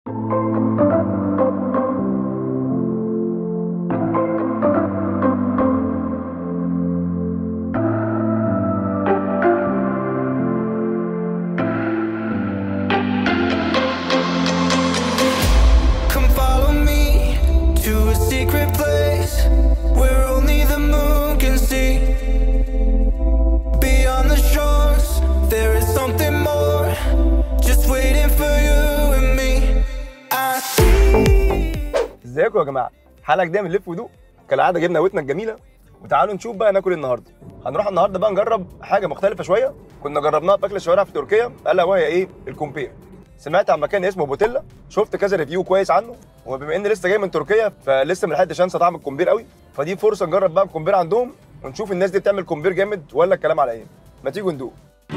ازيكم يا جماعه؟ حلقه جديده من لف ودوق. كالعاده جبنا قهوتنا الجميله وتعالوا نشوف بقى ناكل النهارده. هنروح النهارده بقى نجرب حاجه مختلفه شويه، كنا جربناها في اكل الشوارع في تركيا، الا وهي ايه؟ الكومبير. سمعت عن مكان اسمه بوتيلا، شفت كذا ريفيو كويس عنه، وبما اني لسه جاي من تركيا فلسه ما لحقتش انسى طعم الكومبير قوي، فدي فرصه نجرب بقى الكومبير عندهم ونشوف الناس دي بتعمل كومبير جامد ولا الكلام على ايه. ما تيجوا ندوق.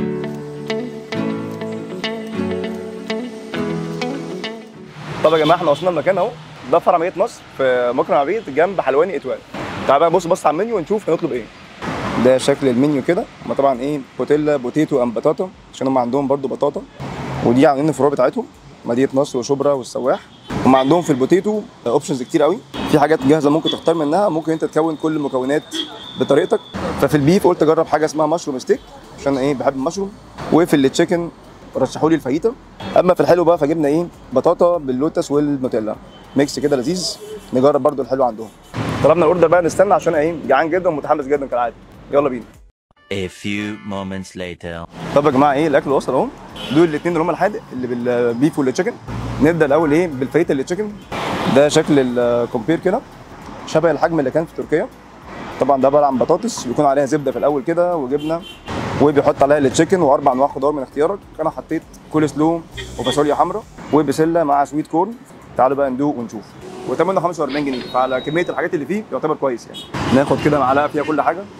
طب يا جماعه احنا وصلنا المكان اهو، ده فرع مدينه نصر في مكرم عبيد جنب حلواني اتوال. تعال بقى بص على المنيو ونشوف هنطلب ايه. ده شكل المنيو كده، هما طبعا ايه؟ بوتيلا بوتيتو ام بطاطا، عشان هم عندهم برده بطاطا، ودي عاملين الفروع بتاعتهم مدينه نصر وشبرا والسواح. هم عندهم في البوتيتو اوبشنز كتير قوي، في حاجات جاهزه ممكن تختار منها، ممكن انت تكون كل المكونات بطريقتك. ففي البيف قلت اجرب حاجه اسمها مشروم ستيك عشان ايه؟ بحب المشروم. وفي التشيكن رشحوا لي الفاهيتا. اما في الحلو بقى فجبنا ايه؟ بطاطا باللوتس والنوتيلا، ميكس كده لذيذ. نجرب برده الحلو عندهم. طلبنا الاوردر بقى، نستنى عشان ايه؟ جعان جدا ومتحمس جدا كالعاده. يلا بينا. A few moments later. طب يا جماعه ايه؟ الاكل وصل اهو. دول الاثنين اللي هم الحادق اللي بالبيف والتشيكن. نبدا الاول ايه؟ بالفاهيتا التشيكن. ده شكل الكومبير كده، شبه الحجم اللي كان في تركيا. طبعا ده عباره عن بطاطس بيكون عليها زبده في الاول كده وجبنه، وبيحط عليها التشيكن واربع انواع خضار من اختيارك. انا حطيت كول سلو وفاصوليا حمراء وبسله مع سويت كورن. تعالوا بقى ندوق ونشوف. وثمنه 45 جنيه، فعلى كميه الحاجات اللي فيه يعتبر كويس يعني. ناخد كده معلقه فيها كل حاجه.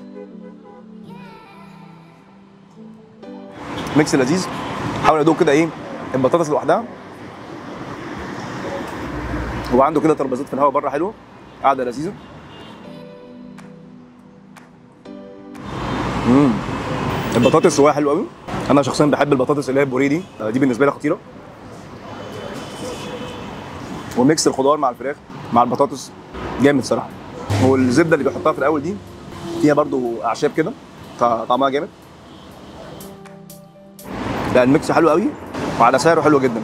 ميكس لذيذ. حاول ادوق كده ايه؟ البطاطس لوحدها. وعنده كده ترابيزات في الهواء بره حلوه، قاعده لذيذه. البطاطس جواها حلوه قوي. انا شخصيا بحب البطاطس اللي هي البوريه دي بالنسبه لي خطيره. وميكس الخضار مع الفراخ مع البطاطس جامد صراحه. والزبده اللي بيحطها في الاول دي فيها برضو اعشاب كده، طعمها جامد. لا الميكس حلو قوي وعلى سعره حلو جدا.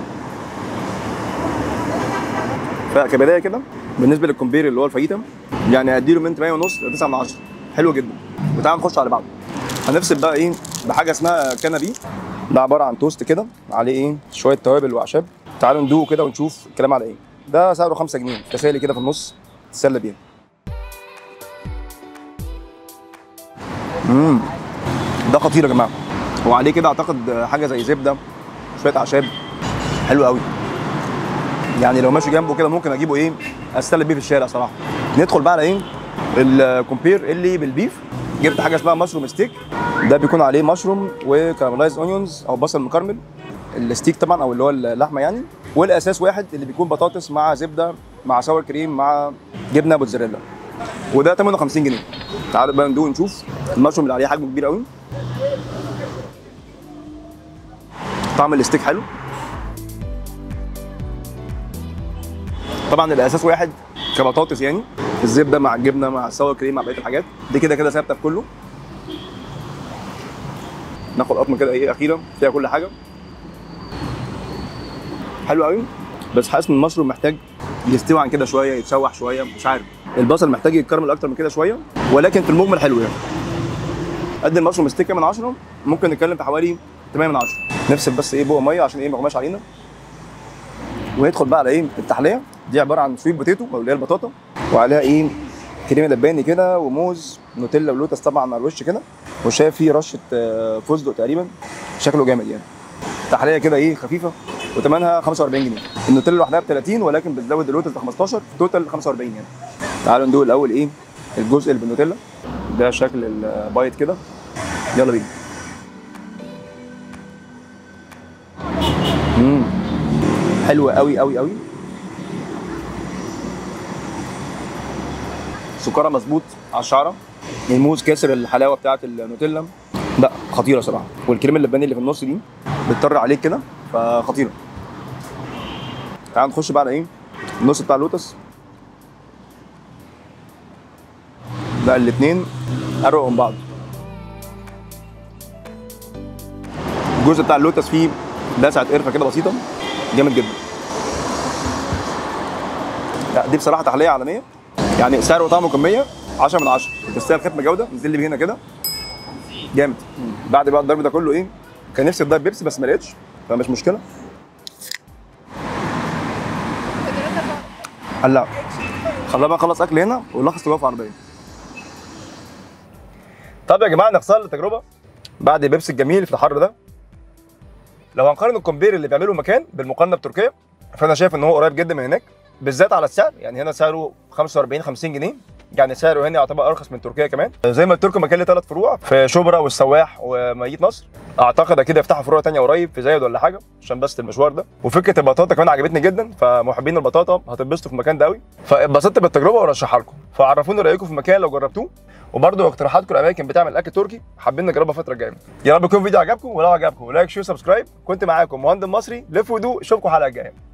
فكبدايه كده بالنسبه للكومبير اللي هو الفاهيتا، يعني اديله من 8.5 ل 9 من 10، حلو جدا. وتعالى نخش على بعضه. هنفصل بقى ايه؟ بحاجه اسمها كنبي. ده عباره عن توست كده عليه ايه؟ شويه توابل واعشاب. تعالوا ندوقه كده ونشوف الكلام على ايه. ده سعره 5 جنيه، تسالي كده في النص تتسلى بيها. ده خطير يا جماعه. وعليه كده اعتقد حاجه زي زبده، شويه اعشاب، حلو قوي. يعني لو ماشي جنبه كده ممكن اجيبه ايه؟ استلم بيه في الشارع صراحه. ندخل بقى على ايه؟ الكومبير اللي بالبيف. جبت حاجه اسمها مشروم ستيك. ده بيكون عليه مشروم وكارملايز اونيونز او بصل مكرمل، الستيك طبعا او اللي هو اللحمه يعني. والاساس واحد اللي بيكون بطاطس مع زبده مع ساور كريم مع جبنه موتزاريلا. وده ثمنه 50 جنيه. تعالوا بقى ندوق نشوف. المشروم اللي عليه حجم كبير قوي. طعم الستيك حلو. طبعا الاساس واحد كبطاطس يعني، الزبده مع الجبنه مع الساور كريم مع بقيه الحاجات دي كده كده ثابته في كله. ناخد قطمه كده ايه اخيره فيها كل حاجه. حلو قوي، بس حاسس ان المشروم محتاج يستوي عن كده شويه، يتشوح شويه، مش عارف. البصل محتاج يتكرمل اكتر من كده شويه، ولكن في المجمل حلو يعني. قد المشروم ستيك من 10، ممكن نتكلم في حوالي 8 من 10. نفسب بس ايه بقى ميه عشان ايه ما يغماش علينا. وندخل بقى على ايه؟ التحليه. دي عباره عن سويت بوتيتو او اللي هي البطاطا، وعليها ايه؟ كريمه لباني كده وموز نوتيلا ولوتس طبعا على الوش كده، وشايف فيه رشه فستق تقريبا. شكله جامد يعني. تحليه كده ايه خفيفه، وثمنها 45 جنيه. النوتيلا لوحدها ب 30، ولكن بتزود اللوتس ب 15، توتال 45 يعني. تعالوا ندوق الاول ايه؟ الجزء اللي بالنوتيلا. ده شكل البايت كده. يلا بينا. حلوه قوي قوي قوي. سكرها مظبوط على الشعره. الموز كاسر الحلاوه بتاعه النوتيلا. لا خطيره صراحه. والكريمه اللباني اللي في النص دي بتطر عليك كده، فخطيره. تعال نخش بقى على ايه؟ النص بتاع اللوتس. لا الاثنين ارقوا من بعض. الجزء بتاع اللوتس فيه لسعه قرفه كده بسيطه، جامد جدا. لا دي بصراحه تحليه عالميه، يعني سعر وطعمه كميه 10 من 10. تستاهل ختم جوده. نزل لي هنا كده جامد. بعد بقى الضرب ده كله ايه، كان نفسي اضيف بيبسي بس ما لقيتش، فمش مشكله. هلا خلينا بقى نخلص اكل هنا ونلخص جوه في العربيه. طب يا جماعه نخسر التجربه بعد بيبسي الجميل في الحر ده. لو هنقارن الكومبير اللي بيعمله مكان بالمقارنه بتركيا، فانا شايف ان هو قريب جدا من هناك، بالذات على السعر. يعني هنا سعره 45 50 جنيه، يعني سعره هنا يعتبر ارخص من تركيا كمان. زي ما قلت لكم مكان له 3 فروع في شبرا والسواح ومدينه نصر. اعتقد اكيد يفتحوا فروع ثانيه قريب في زايد ولا حاجه عشان بس المشوار ده. وفكره البطاطا كمان عجبتني جدا، فمحبين البطاطا هتتبسطوا في المكان ده قوي. فاتبسطت بالتجربه وارشحها لكم. فعرفوني رايكم في المكان لو جربتوه، وبرده اقتراحاتكم الاماكن بتعمل اكل تركي حابين نجربها الفتره الجايه. يا رب يكون الفيديو عجبكم، ولو عجبكم لايك شير سبسكرايب. كنت معاكم مهندم مصري لف ودوق. اشوفكم الحلقه الجايه.